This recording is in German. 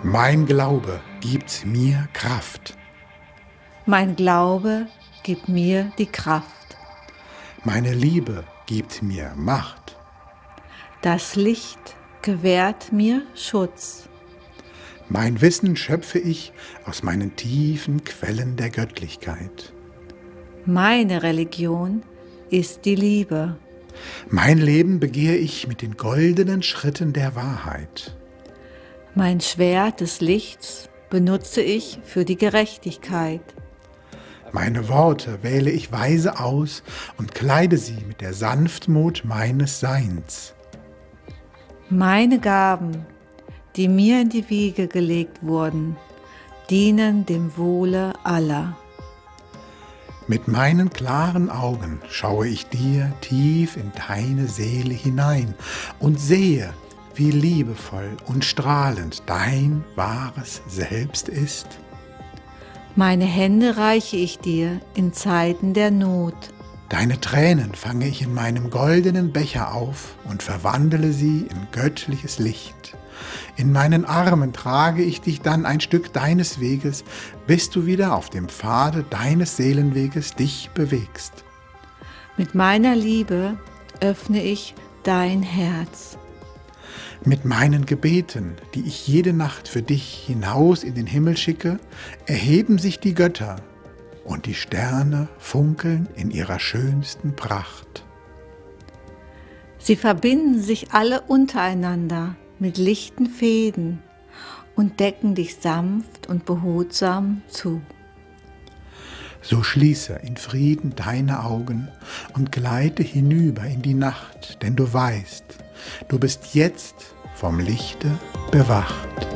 Mein Glaube gibt mir Kraft. Mein Glaube gibt mir die Kraft. Meine Liebe gibt mir Macht. Das Licht gewährt mir Schutz. Mein Wissen schöpfe ich aus meinen tiefen Quellen der Göttlichkeit. Meine Religion ist die Liebe. Mein Leben begehe ich mit den goldenen Schritten der Wahrheit. Mein Schwert des Lichts benutze ich für die Gerechtigkeit. Meine Worte wähle ich weise aus und kleide sie mit der Sanftmut meines Seins. Meine Gaben, die mir in die Wiege gelegt wurden, dienen dem Wohle aller. Mit meinen klaren Augen schaue ich dir tief in deine Seele hinein und sehe, wie liebevoll und strahlend dein wahres Selbst ist. Meine Hände reiche ich dir in Zeiten der Not. Deine Tränen fange ich in meinem goldenen Becher auf und verwandle sie in göttliches Licht. In meinen Armen trage ich dich dann ein Stück deines Weges, bis du wieder auf dem Pfade deines Seelenweges dich bewegst. Mit meiner Liebe öffne ich dein Herz. Mit meinen Gebeten, die ich jede Nacht für dich hinaus in den Himmel schicke, erheben sich die Götter und die Sterne funkeln in ihrer schönsten Pracht. Sie verbinden sich alle untereinander mit lichten Fäden und decken dich sanft und behutsam zu. So schließe in Frieden deine Augen und gleite hinüber in die Nacht, denn du weißt, du bist jetzt vom Lichte bewacht.